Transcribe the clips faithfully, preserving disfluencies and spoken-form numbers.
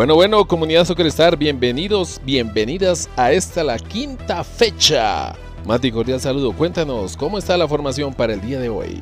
Bueno, bueno, comunidad Soccer Star, bienvenidos, bienvenidas a esta la quinta fecha. Mati, cordial saludo, cuéntanos, ¿cómo está la formación para el día de hoy?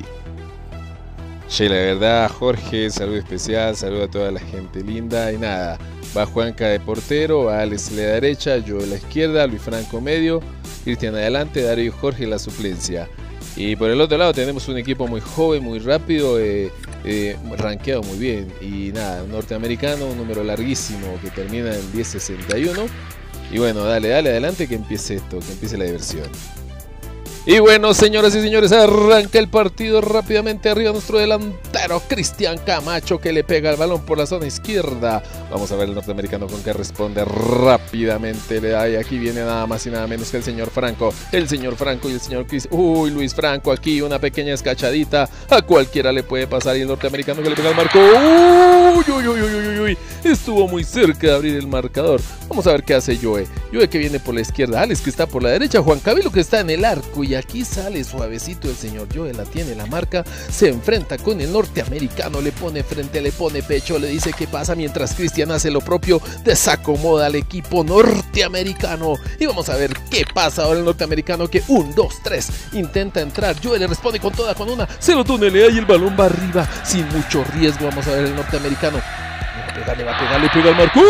Che, la verdad, Jorge, saludo especial, saludo a toda la gente linda y nada. Va Juanca de portero, Alex en la derecha, yo en la izquierda, Luis Franco medio, Cristian adelante, Darío y Jorge en la suplencia. Y por el otro lado tenemos un equipo muy joven, muy rápido, eh, eh, rankeado muy bien. Y nada, un norteamericano, un número larguísimo que termina en diez sesenta y uno. Y bueno, dale, dale, adelante que empiece esto, que empiece la diversión. Y bueno, señoras y señores, arranca el partido rápidamente. Arriba nuestro delantero Cristian Camacho, que le pega el balón por la zona izquierda. Vamos a ver el norteamericano con que responde rápidamente. Le da y aquí viene nada más y nada menos que el señor Franco. El señor Franco y el señor Chris. Uy, Luis Franco aquí, una pequeña escachadita. A cualquiera le puede pasar. Y el norteamericano que le pega el marco. Uy, uy, uy, uy, uy, uy. Estuvo muy cerca de abrir el marcador. Vamos a ver qué hace Joe. Joe que viene por la izquierda. Alex que está por la derecha. Juan Camilo que está en el arco. Y aquí sale suavecito el señor Joe, la tiene la marca, se enfrenta con el norteamericano, le pone frente, le pone pecho, le dice qué pasa, mientras Cristian hace lo propio, desacomoda al equipo norteamericano. Y vamos a ver qué pasa ahora el norteamericano que un, dos, tres, intenta entrar, Joe le responde con toda, con una, se lo tunelea y el balón va arriba, sin mucho riesgo. Vamos a ver el norteamericano. Le va a pegar, le va a pegar, le pega el marco.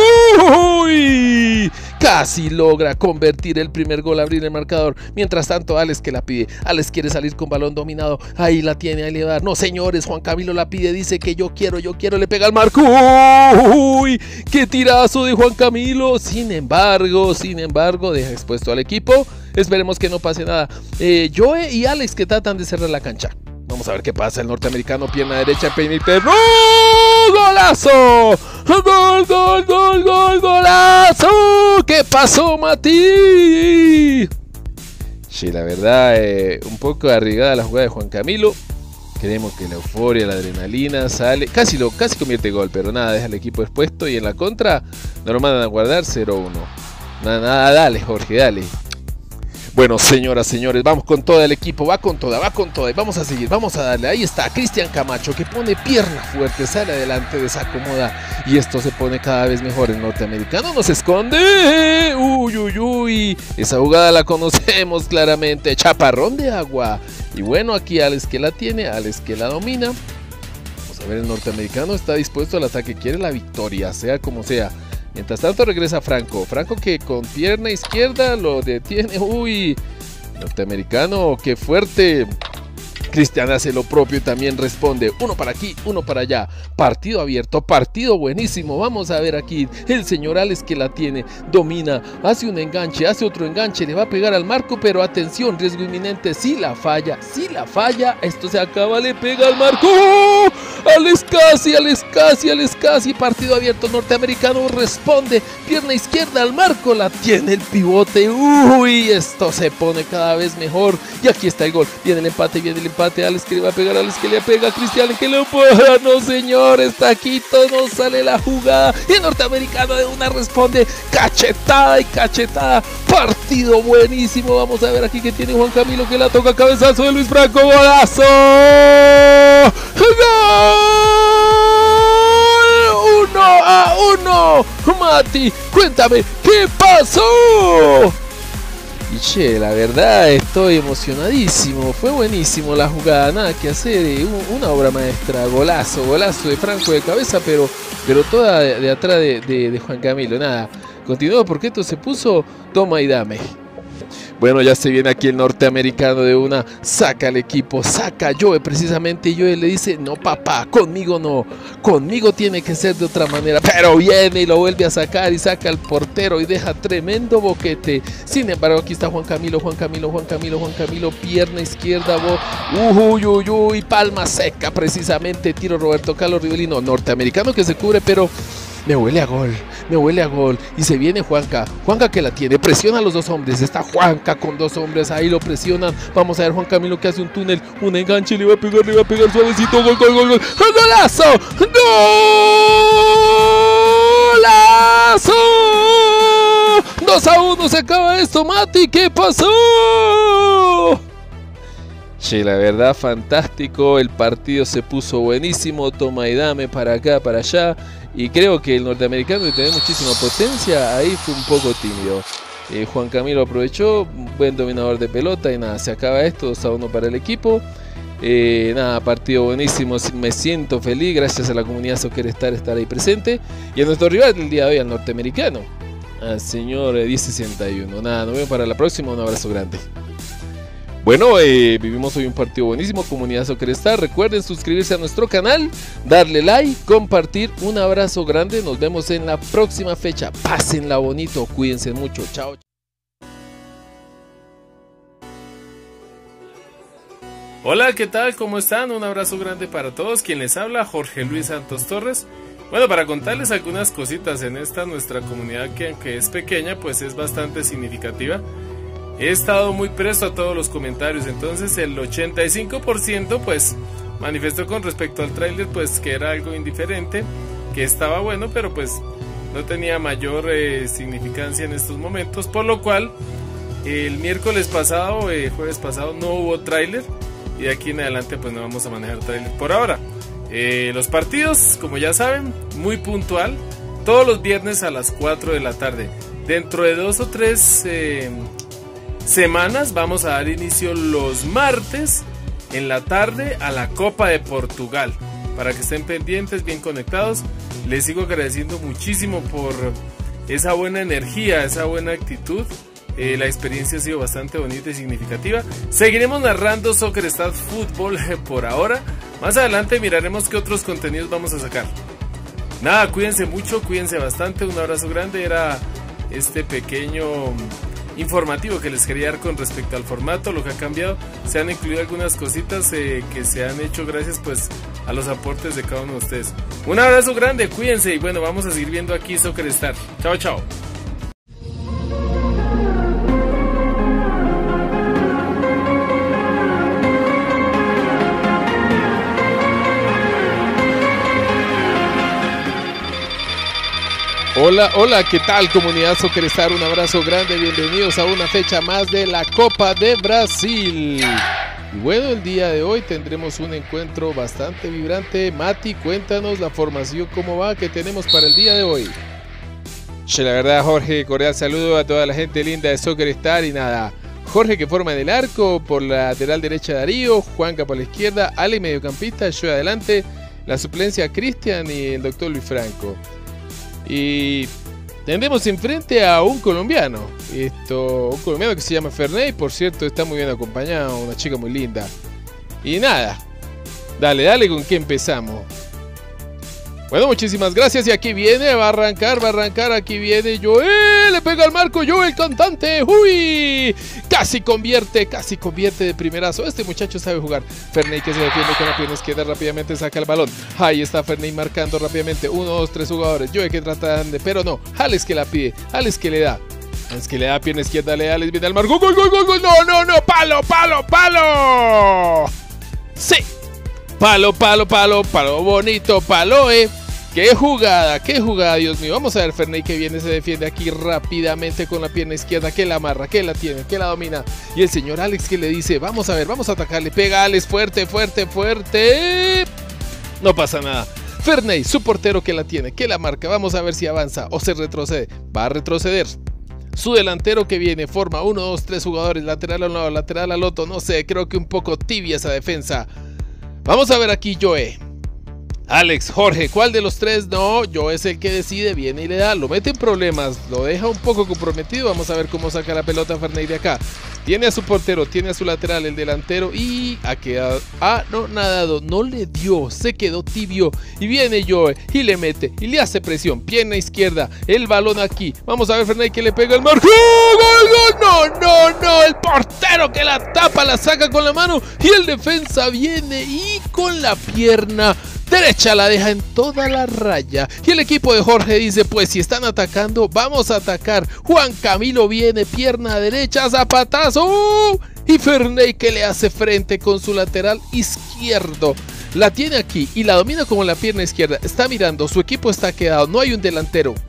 ¡Uy! Casi logra convertir el primer gol, abrir el marcador. Mientras tanto, Alex que la pide. Alex quiere salir con balón dominado. Ahí la tiene, ahí le va a dar. No, señores, Juan Camilo la pide. Dice que yo quiero, yo quiero. Le pega el marco. ¡Uy! ¡Qué tirazo de Juan Camilo! Sin embargo, sin embargo, deja expuesto al equipo. Esperemos que no pase nada. Eh, Joe y Alex que tratan de cerrar la cancha. Vamos a ver qué pasa. El norteamericano, pierna derecha, peine interno. ¡Golazo! ¡Gol, gol, gol, gol, golazo! ¿Qué pasó, Mati? Sí, la verdad, eh, un poco arriesgada la jugada de Juan Camilo. Creemos que la euforia, la adrenalina sale. Casi lo casi convierte gol, pero nada, deja el equipo expuesto. Y en la contra nos lo mandan a guardar cero uno. Nada, nada, dale, Jorge, dale. Bueno, señoras, señores, vamos con todo el equipo, va con toda, va con toda, y vamos a seguir, vamos a darle. Ahí está Cristian Camacho que pone pierna fuerte, sale adelante, desacomoda y esto se pone cada vez mejor. El norteamericano nos esconde, uy, uy, uy, esa jugada la conocemos claramente, chaparrón de agua. Y bueno, aquí Alex que la tiene, Alex que la domina. Vamos a ver, el norteamericano está dispuesto al ataque, quiere la victoria, sea como sea. Mientras tanto regresa Franco, Franco que con pierna izquierda lo detiene, uy, norteamericano, qué fuerte. Cristian hace lo propio y también responde, uno para aquí, uno para allá, partido abierto, partido buenísimo. Vamos a ver aquí, el señor Alex que la tiene, domina, hace un enganche, hace otro enganche, le va a pegar al marco, pero atención, riesgo inminente, si la falla, si la falla, esto se acaba, le pega al marco. ¡Oh! Alex casi, Alex casi, Alex casi, partido abierto, norteamericano responde, pierna izquierda al marco, la tiene el pivote, uy, esto se pone cada vez mejor. Y aquí está el gol, viene el empate, viene el empate. Alex que le va a pegar, Alex que le pega a Cristian que le pueda, no señores, taquito, no sale la jugada y el norteamericano de una responde, cachetada y cachetada, partido buenísimo. Vamos a ver aquí que tiene Juan Camilo que la toca, cabezazo de Luis Franco, golazo, gol, uno a uno. Mati, cuéntame, ¿qué pasó? Y che, la verdad estoy emocionadísimo, fue buenísimo la jugada, nada que hacer, eh, una obra maestra, golazo, golazo de Franco de cabeza, pero, pero toda de, de atrás de, de, de Juan Camilo, nada, continuó porque esto se puso toma y dame. Bueno, ya se viene aquí el norteamericano de una, saca al equipo, saca a Joe precisamente, y Joe le dice, no papá, conmigo no, conmigo tiene que ser de otra manera, pero viene y lo vuelve a sacar y saca al portero y deja tremendo boquete. Sin embargo, aquí está Juan Camilo, Juan Camilo, Juan Camilo, Juan Camilo, pierna izquierda, uy, uy, uy, palma seca precisamente, tiro Roberto Carlos Rivelino, norteamericano que se cubre, pero me huele a gol, me huele a gol. Y se viene Juanca, Juanca que la tiene, presiona a los dos hombres, está Juanca con dos hombres, ahí lo presionan. Vamos a ver Juan Camilo que hace un túnel, un enganche, le va a pegar, le va a pegar suavecito, gol, gol, gol, gol, golazo, golazo. dos a uno se acaba esto, Mati, ¿qué pasó? Che, la verdad, fantástico, el partido se puso buenísimo, toma y dame para acá, para allá. y creo que el norteamericano, de tener muchísima potencia, ahí fue un poco tímido. Eh, Juan Camilo aprovechó, buen dominador de pelota y nada, se acaba esto, dos a uno para el equipo. Eh, nada, partido buenísimo, me siento feliz, gracias a la comunidad Soccer Star estar ahí presente. Y a nuestro rival del día de hoy, al norteamericano, al señor eh, diez sesenta y uno. Nada, nos vemos para la próxima, un abrazo grande. Bueno, eh, vivimos hoy un partido buenísimo, comunidad Soccer Star. Recuerden suscribirse a nuestro canal, darle like, compartir. Un abrazo grande, nos vemos en la próxima fecha. Pásenla bonito, cuídense mucho, chao. Hola, ¿qué tal? ¿Cómo están? Un abrazo grande para todos. Quien les habla, Jorge Luis Santos Torres. Bueno, para contarles algunas cositas en esta nuestra comunidad que aunque es pequeña, pues es bastante significativa. He estado muy presto a todos los comentarios, entonces el ochenta y cinco por ciento pues manifestó con respecto al tráiler pues que era algo indiferente, que estaba bueno, pero pues no tenía mayor eh, significancia en estos momentos, por lo cual el miércoles pasado, eh, jueves pasado, no hubo tráiler. Y de aquí en adelante pues no vamos a manejar trailer por ahora. Eh, los partidos, como ya saben, muy puntual. Todos los viernes a las cuatro de la tarde. Dentro de dos o tres eh, semanas vamos a dar inicio los martes en la tarde a la Copa de Portugal. Para que estén pendientes, bien conectados. Les sigo agradeciendo muchísimo por esa buena energía, esa buena actitud. Eh, la experiencia ha sido bastante bonita y significativa. Seguiremos narrando Soccer Star Fútbol por ahora. Más adelante miraremos qué otros contenidos vamos a sacar. Nada, cuídense mucho, cuídense bastante. Un abrazo grande. Era este pequeño informativo que les quería dar con respecto al formato, lo que ha cambiado. Se han incluido algunas cositas eh, que se han hecho gracias pues a los aportes de cada uno de ustedes. Un abrazo grande, cuídense y bueno, vamos a seguir viendo aquí Soccer Star. Chao, chao. Hola, hola, ¿qué tal comunidad Soccer Star? Un abrazo grande, bienvenidos a una fecha más de la Copa de Brasil. Y bueno, el día de hoy tendremos un encuentro bastante vibrante. Mati, cuéntanos la formación, cómo va, que tenemos para el día de hoy. Che, la verdad, Jorge, cordial saludo a toda la gente linda de Soccer Star y nada. Jorge que forma en el arco, por la lateral derecha Darío, Juanca por la izquierda, Ale mediocampista, yo adelante, la suplencia Cristian y el doctor Luis Franco. Y tendremos enfrente a un colombiano, esto, un colombiano que se llama Ferney, por cierto, está muy bien acompañado, una chica muy linda. Y nada, dale, dale con qué empezamos. Bueno, muchísimas gracias y aquí viene, va a arrancar, va a arrancar, aquí viene Joel, le pega al marco, Joel el cantante, uy, casi convierte, casi convierte de primerazo, este muchacho sabe jugar. Ferney que se defiende con la pierna izquierda, rápidamente saca el balón, ahí está Ferney marcando rápidamente, uno, dos, tres jugadores, Joel que trata de, pero no, Alex que la pide, Alex que le da. Es que le da pierna izquierda, le da, Alex viene al marco, gol, gol, gol, gol, no, no, no, palo, palo, palo. Sí, palo, palo, palo, palo bonito, palo, eh. ¡Qué jugada! ¡Qué jugada, Dios mío! Vamos a ver Ferney que viene, se defiende aquí rápidamente con la pierna izquierda, que la amarra, que la tiene, que la domina. Y el señor Alex que le dice, vamos a ver, vamos a atacarle, pega Alex, fuerte, fuerte, fuerte. No pasa nada. Ferney, su portero que la tiene, que la marca, vamos a ver si avanza o se retrocede. Va a retroceder. Su delantero que viene, forma uno, dos, tres jugadores, lateral a un lado, lateral al otro, no sé, creo que un poco tibia esa defensa. Vamos a ver aquí Joe. Alex, Jorge, ¿cuál de los tres? No, yo es el que decide, viene y le da, lo mete en problemas, lo deja un poco comprometido. Vamos a ver cómo saca la pelota Ferney de acá. Tiene a su portero, tiene a su lateral, el delantero y ha quedado, ah, no, nadado, no le dio, se quedó tibio. Y viene Joe y le mete y le hace presión, pierna izquierda, el balón aquí. Vamos a ver Ferney que le pega el marco. ¡Gol, gol! No, no, no, el portero que la tapa, la saca con la mano y el defensa viene y con la pierna derecha la deja en toda la raya. Y el equipo de Jorge dice, pues si están atacando, vamos a atacar. Juan Camilo viene, pierna derecha, zapatazo. Y Ferney que le hace frente con su lateral izquierdo. La tiene aquí y la domina como la pierna izquierda. Está mirando, su equipo está quedado, no hay un delantero.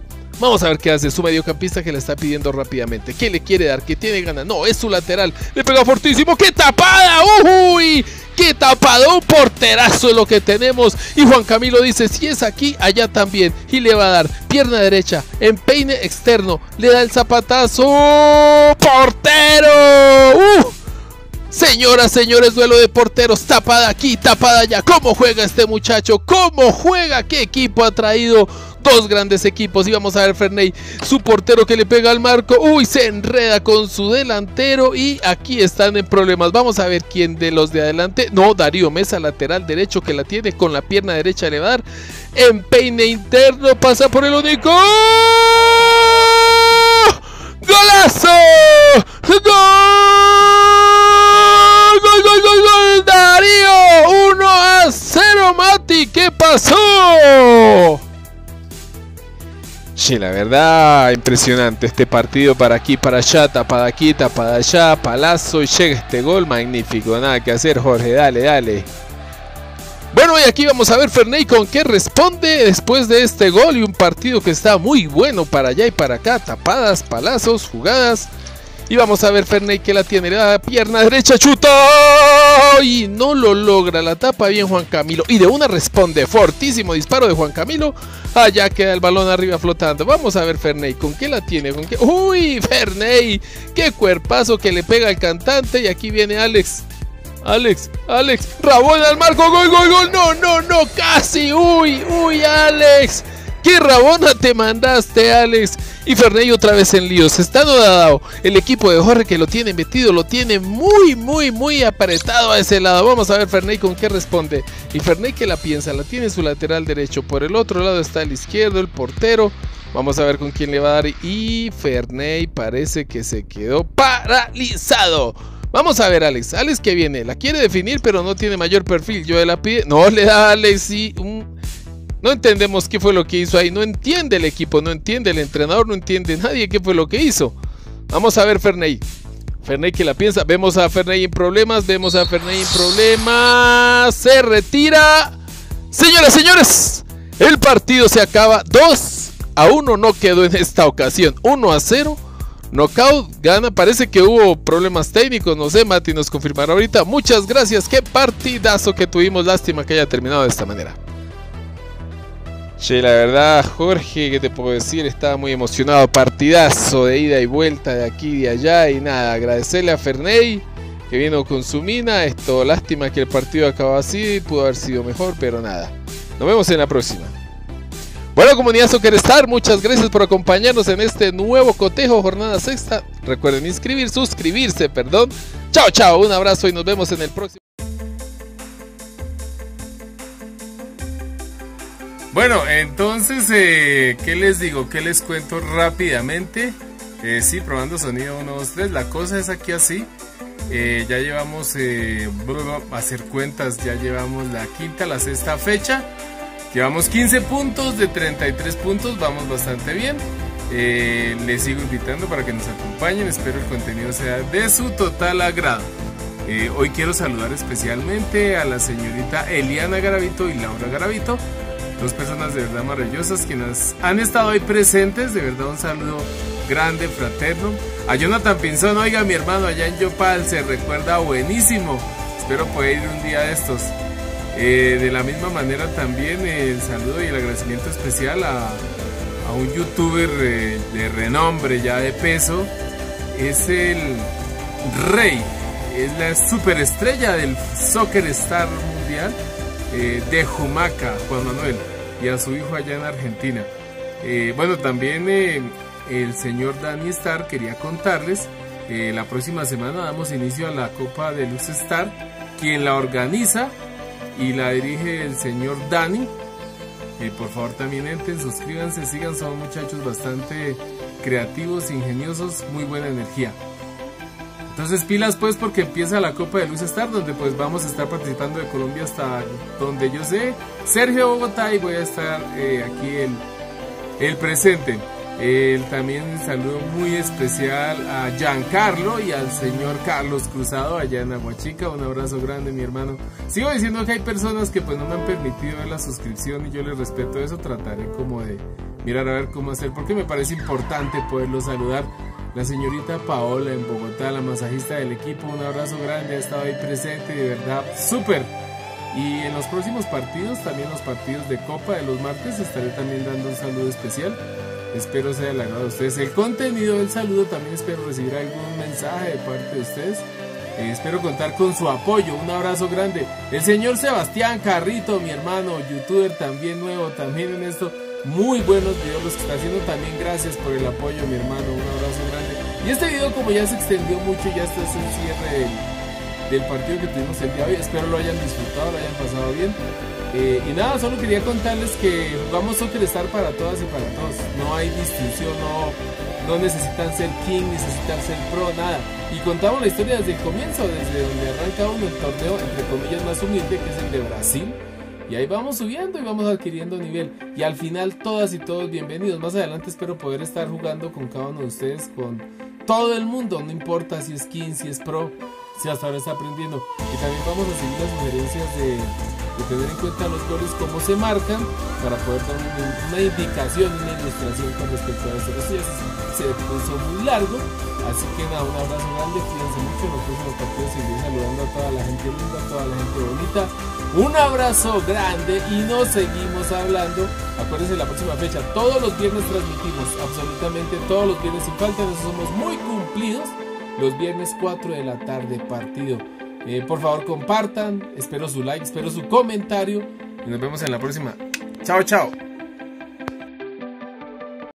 Vamos a ver qué hace su mediocampista, que le está pidiendo rápidamente. ¿Qué le quiere dar? ¿Qué tiene ganas? No, es su lateral. Le pega fortísimo. ¡Qué tapada! ¡Uy! ¡Qué tapada! Un porterazo es lo que tenemos. Y Juan Camilo dice, si es aquí, allá también. Y le va a dar pierna derecha, empeine externo. Le da el zapatazo. ¡Portero! ¡Uh! Señoras, señores, duelo de porteros, tapada aquí, tapada allá. ¿Cómo juega este muchacho? ¿Cómo juega? ¿Qué equipo ha traído? Dos grandes equipos. Y vamos a ver Ferney, su portero, que le pega al marco. Uy, se enreda con su delantero y aquí están en problemas. Vamos a ver quién de los de adelante. No, Darío Mesa, lateral derecho, que la tiene con la pierna derecha, le va a dar empeine interno, pasa por el único. ¡Golazo! ¡Gol! ¡Gol, gol, gol, gol! ¡Darío! uno a cero, Mati. ¿Qué pasó? Sí, la verdad, impresionante este partido. Para aquí, para allá, tapada aquí, tapada allá, palazo, y llega este gol magnífico. Nada que hacer, Jorge, dale, dale. Bueno, y aquí vamos a ver Ferney con qué responde después de este gol y un partido que está muy bueno para allá y para acá. Tapadas, palazos, jugadas. Y vamos a ver Ferney que la tiene, la pierna derecha, chuta y no lo logra, la tapa bien Juan Camilo. Y de una responde, fortísimo disparo de Juan Camilo. Allá queda el balón arriba flotando. Vamos a ver Ferney, ¿con qué la tiene? ¿Con qué? ¡Uy, Ferney! ¡Qué cuerpazo que le pega al cantante! Y aquí viene Alex. Alex, Alex, Rabona al marco, gol, gol, gol, no, no, no, casi, uy, uy, Alex, qué rabona te mandaste, Alex. Y Ferney otra vez en líos, está anodado el equipo de Jorge, que lo tiene metido, lo tiene muy, muy, muy apretado a ese lado. Vamos a ver Ferney con qué responde. Y Ferney que la piensa, la tiene su lateral derecho, por el otro lado está el izquierdo, el portero. Vamos a ver con quién le va a dar y Ferney parece que se quedó paralizado. Vamos a ver Alex, Alex que viene, la quiere definir pero no tiene mayor perfil. Yo la pide, no le da a Alex y un... no entendemos qué fue lo que hizo ahí, no entiende el equipo, no entiende el entrenador, no entiende nadie qué fue lo que hizo. Vamos a ver Ferney, Ferney que la piensa, vemos a Ferney en problemas, vemos a Ferney en problemas, se retira. Señoras, señores, el partido se acaba, dos a uno no quedó en esta ocasión, uno a cero. Knockout, gana, parece que hubo problemas técnicos, no sé, Mati nos confirmará ahorita. Muchas gracias, qué partidazo que tuvimos, lástima que haya terminado de esta manera. Che, la verdad, Jorge, ¿qué te puedo decir? Estaba muy emocionado, partidazo de ida y vuelta de aquí y de allá. Y nada, agradecerle a Ferney, que vino con su mina. Esto, lástima que el partido acabó así, pudo haber sido mejor, pero nada. Nos vemos en la próxima. Bueno, comunidad Soccer Star, muchas gracias por acompañarnos en este nuevo cotejo, jornada sexta. Recuerden inscribir, suscribirse, perdón. Chao, chao, un abrazo y nos vemos en el próximo. Bueno, entonces, eh, ¿qué les digo? ¿Qué les cuento rápidamente? Eh, sí, probando sonido uno, dos, tres. La cosa es aquí así. Eh, ya llevamos, eh, a hacer cuentas, ya llevamos la quinta, la sexta fecha. Llevamos quince puntos de treinta y tres puntos, vamos bastante bien. Eh, les sigo invitando para que nos acompañen, espero el contenido sea de su total agrado. Eh, hoy quiero saludar especialmente a la señorita Eliana Garavito y Laura Garavito, dos personas de verdad maravillosas quienes han estado ahí presentes. De verdad un saludo grande, fraterno. A Jonathan Pinzón, oiga, mi hermano allá en Yopal, se recuerda buenísimo, espero poder ir un día de estos. Eh, de la misma manera también el saludo y el agradecimiento especial a, a un youtuber eh, de renombre, ya de peso. Es el rey, es la superestrella del Soccer Star mundial, eh, de Jumaca, Juan Manuel, y a su hijo allá en Argentina. Eh, bueno, también eh, el señor Dani Star quería contarles, eh, la próxima semana damos inicio a la Copa de Luz Star, quien la organiza y la dirige el señor Dani. Eh, por favor también entren, suscríbanse, sigan, son muchachos bastante creativos, ingeniosos, muy buena energía. Entonces pilas pues, porque empieza la Copa de Luz Star, donde pues vamos a estar participando de Colombia hasta donde yo sé, Sergio Bogotá, y voy a estar eh, aquí el, el presente. Eh, también un saludo muy especial a Giancarlo y al señor Carlos Cruzado allá en Aguachica. Un abrazo grande, mi hermano. Sigo diciendo que hay personas que pues no me han permitido ver la suscripción y yo les respeto eso. Trataré como de mirar a ver cómo hacer, porque me parece importante poderlo saludar. La señorita Paola en Bogotá, la masajista del equipo, un abrazo grande, ha estado ahí presente, de verdad, súper. Y en los próximos partidos, también los partidos de Copa de los martes, estaré también dando un saludo especial. Espero sea el agrado de ustedes. El contenido del saludo también espero recibir algún mensaje de parte de ustedes. Eh, espero contar con su apoyo. Un abrazo grande. El señor Sebastián Carrito, mi hermano, youtuber también nuevo, también en esto. Muy buenos videos los que está haciendo. También gracias por el apoyo, mi hermano. Un abrazo grande. Y este video, como ya se extendió mucho, ya este es el cierre del, del partido que tuvimos el día de hoy. Espero lo hayan disfrutado, lo hayan pasado bien. Eh, y nada, solo quería contarles que jugamos Soccer Star para todas y para todos. No hay distinción, no, no necesitan ser King, necesitan ser Pro, nada. Y contamos la historia desde el comienzo, desde donde arranca uno el torneo, entre comillas, más humilde, que es el de Brasil. Y ahí vamos subiendo y vamos adquiriendo nivel. Y al final todas y todos bienvenidos. Más adelante espero poder estar jugando con cada uno de ustedes, con todo el mundo. No importa si es King, si es Pro, si hasta ahora está aprendiendo. Y también vamos a seguir las sugerencias de... de tener en cuenta los goles, cómo se marcan, para poder dar una, una indicación, una ilustración con respecto a esto. Esto ya se, se puso muy largo, así que nada, un abrazo grande, cuídense mucho. En los próximos partidos seguiré saludando a toda la gente linda, a toda la gente bonita. Un abrazo grande y nos seguimos hablando. Acuérdense, la próxima fecha, todos los viernes transmitimos, absolutamente todos los viernes sin falta, nosotros somos muy cumplidos. Los viernes cuatro de la tarde, partido. Eh, por favor compartan, espero su like, espero su comentario y nos vemos en la próxima. Chao, chao.